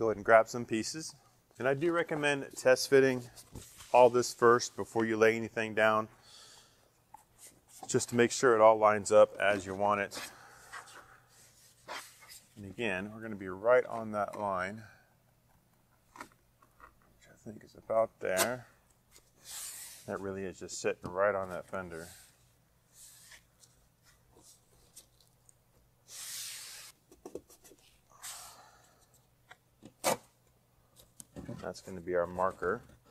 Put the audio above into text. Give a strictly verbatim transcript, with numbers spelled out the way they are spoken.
go ahead and grab some pieces. And I do recommend test fitting all this first before you lay anything down, just to make sure it all lines up as you want it. And again, we're going to be right on that line, which I think is about there. That really is just sitting right on that fender. That's going to be our marker.